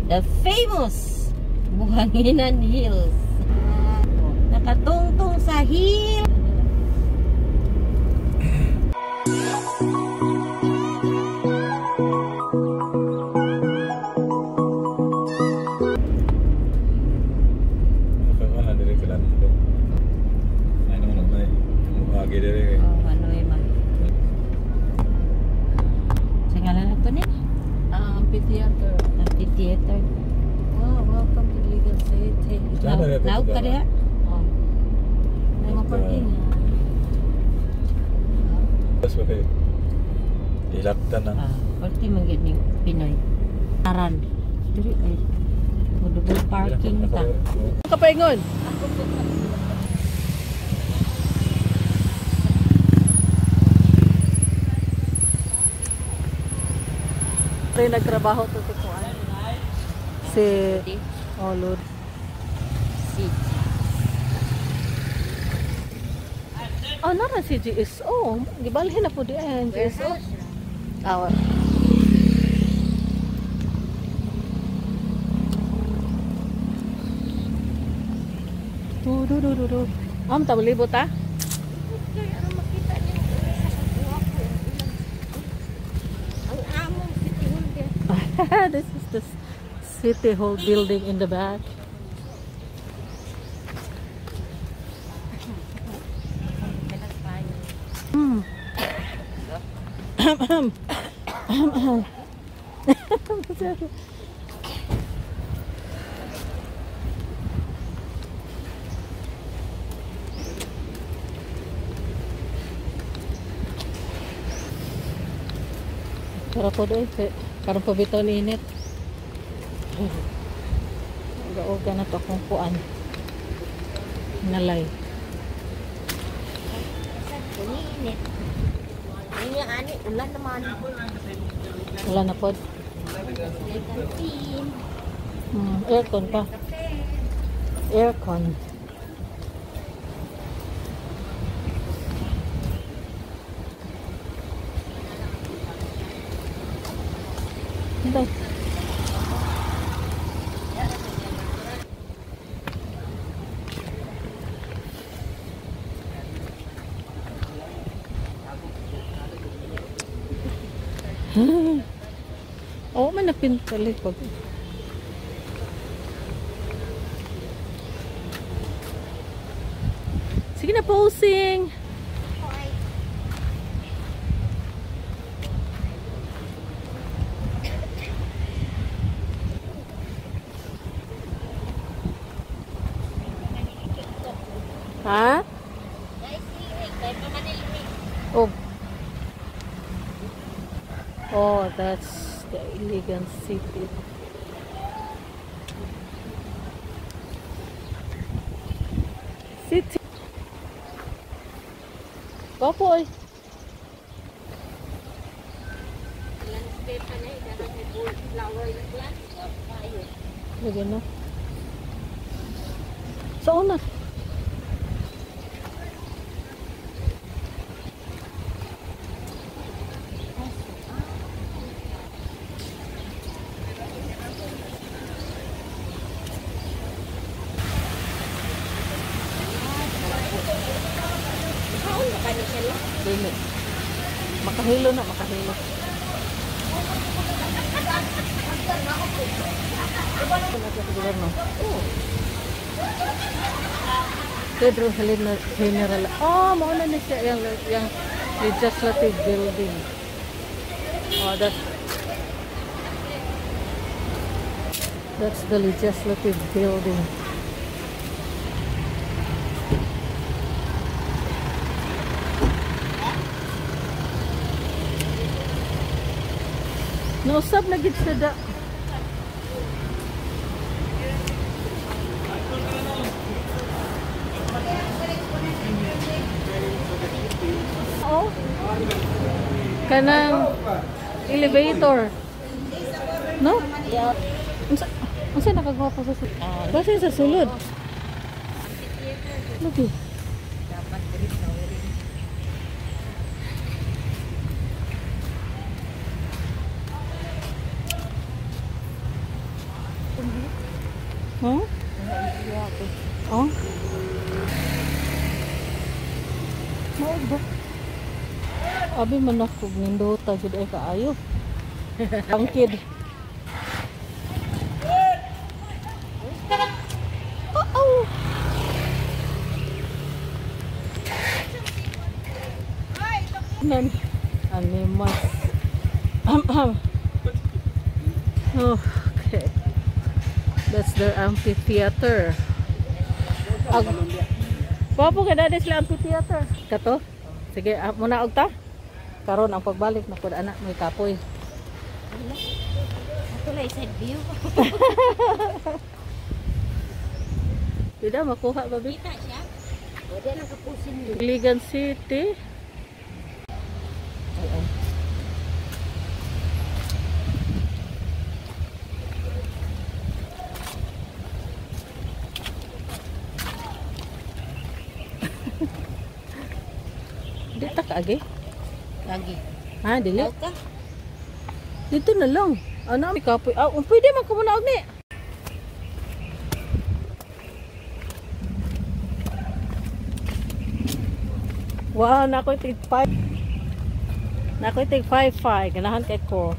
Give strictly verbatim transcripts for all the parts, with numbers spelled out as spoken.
The famous Buhanginan Hills. Nakatungtong sa hill. Amphitheater. Amphitheater. Wow, welcome to Legal City. Laut ka diha? Oh. May mga parking. Tapos ba kayo? Dilaptan na. Ah, pwede manggit ni Pinoy. Aran. Diri ay. Double parking ta. Kapaingon. Ito nagtrabaho to si Kuan. Si Oh Lord. Si. Oh, nara si G S O. Gibalhin na po di ay G S O. Awa. Du du du du du. Am ta libot ta? This is the City Hall building in the back. Hmm. Para po doon, karang po bitaw ni init. Uga-uga na to akong kuan. Nalay. Init. Ini ani ulan naman. Wala na po. Hmm, aircon pa. Aircon. Ito. Oo, man napintali pag. Sige na, posing. Ha? Oh. Oh, that's the Iligan City. City. Papoy. Lagyan na. Saan na? Dili. Makahilo na, makahilo. Pedro General. Oh, mauna na siya yung, yung legislative building. Oh, that's that's the legislative building. Nausap na gid sa da. Oh. Kanang elevator. No? Yeah. Unsa unsa nakagwapo sa sulod? Basta sa sulod. Lagi. Dapat diri sa uri. Huh? Iya ako. Oh? Mao ba? Abi man ako nindota jud ay kaayo. Bangkid. Oh. Nan animas. Am am. Okay. That's their amphitheater. Ag Papo ka dada sila amphitheater. Kato? Sige, ah, muna og ta. Karon ang pagbalik na pud anak may kapoy. Ako lang side view. Tidak makuha babi. Kita siya. Wala na kapusin mo. Iligan City. Ay, ay. Dito ka agi? Lagi. Ha, dili? Laut ka? Dito na lang. Ano, may kapoy. Ah, um, pwede man kumunaog ni. Wow, nakoy tig five. Nakoy tig five five. Ganahan kay ko.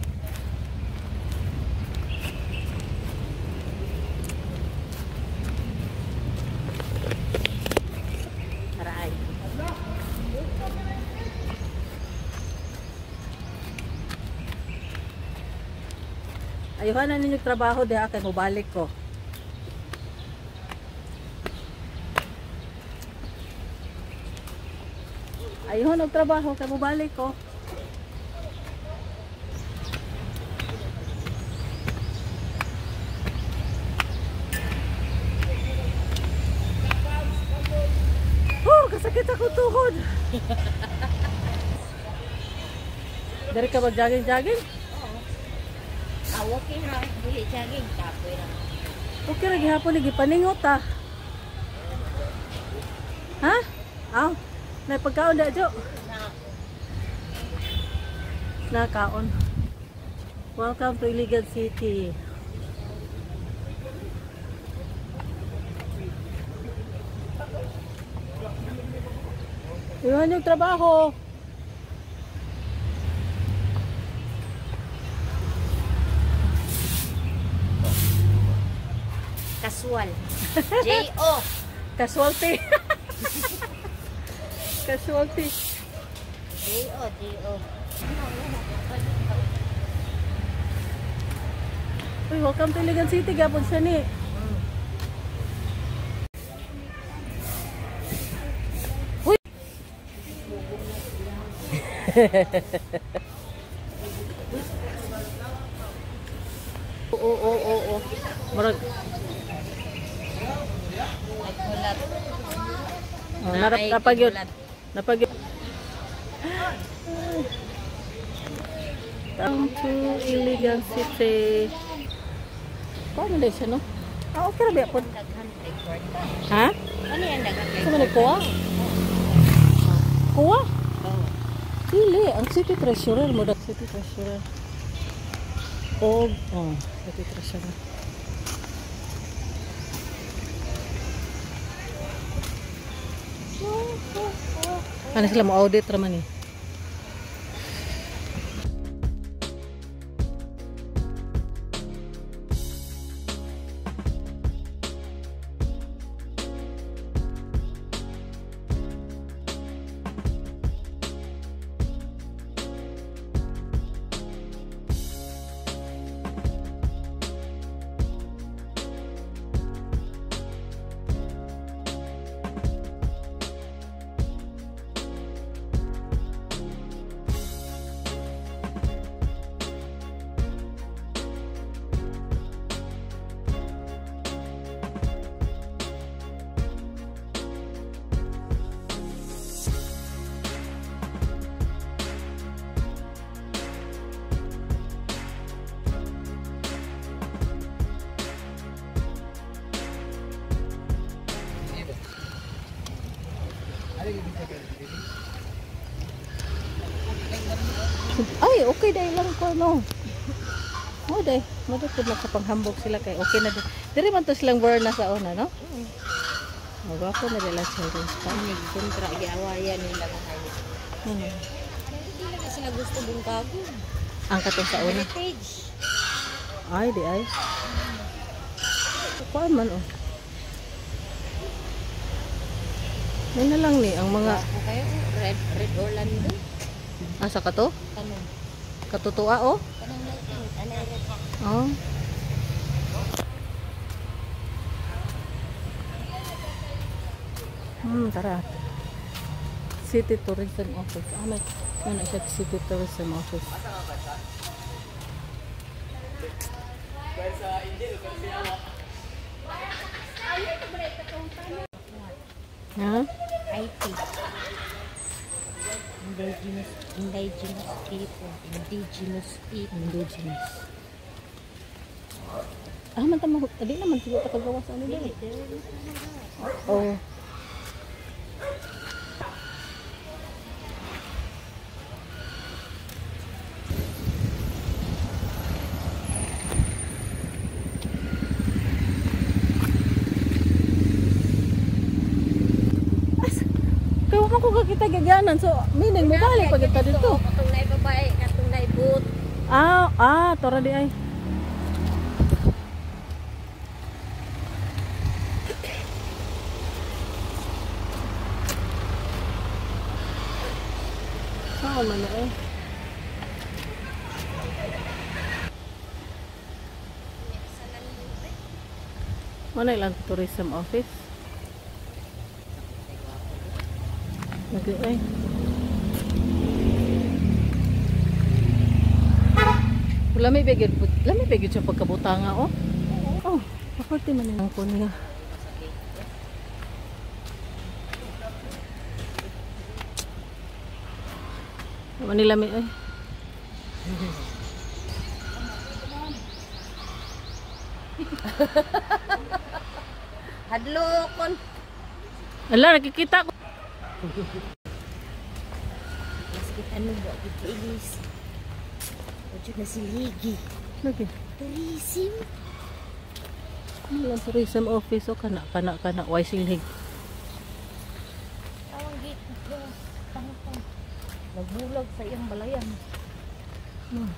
Aray. Ayuhan na ninyo trabaho diha kay mobalik ko. Ayuhan og trabaho kay mobalik ko. Oh, kasakit ako tuhod. Dari ka mag-jogging-jogging? Ah, walking ra. Dili jogging. Kapoy ra. Okay, lagi hapon lagi paningot ah. Ha? Aw, may pagkaon da jo. Na. Nakaon. Welcome to Iligan City. Iwan yung trabaho. Casual. J O. Casualty. Casualty. J O. J O. Uy, welcome to Iligan City. Gapon siya ni. Uy! Oo, oo, oo, oo. Marag. Nagkulat. Oh, narap napagyod. Napagyod. Come to Iligan City. Paano din siya, no? Ah, okay na ba po? Daghan record. Ha? Ano yan daghan record? Saan man kuha? Kuha? Oo. Dili, ang city treasurer mo. City treasurer. O, oh, city treasurer. Ano sila mo audit raman eh. Ay, okay dahil lang ko no. Oh, dahil. Mado po nakapanghambog sila kay okay na din. Diri man to silang burn na sa una, no? Mm. Magwapo na nila children's park. Kami kontra giawayan nila mga yun. Hmm. Hindi lang sila gusto bungkago. Ang katong sa una. Heritage. Ay, di ay. Kuan man oh. May na lang ni ang mga Ako kayo, Red Red Orlando. asa ka to? Kanang Katutua oh. kanang ano red. Oh. Hmm, tara. City Tourism Office. Ah, may ano siya City Tourism Office. Ha? I T. Indigenous, indigenous people, indigenous people. Indigenous. Ah, man tamo, di naman siguro kagawa sa ano dili. Oh. Kaya mo ko kakita gaganan. So, meaning mo balik pag kita dito. Katong na babae, katong na boot. Ah, ah, tora di ay. Saan man na eh? Mana ilang tourism office? Lagi ay. Lami bigid, lami bigid sa pagkabutanga oh. Oh, pakati man ang ko niya. Manila mi ay. Hadlokon. Ala, nakikita ko. Maskit ano ba, ilis. Ojo na siligi. Lagi. Tourism. Ano lang tourism office o kana kana kana why silig. Tawang gate. Pangpang. Nagbulag sa iyang balayan. Hmm.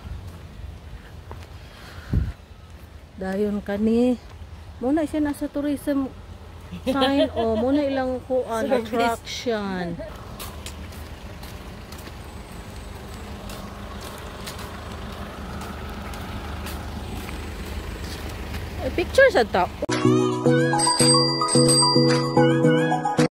Dayon kani. Muna siya nasa tourism sign o muna ilang kuan attraction. Eh, picture sa top.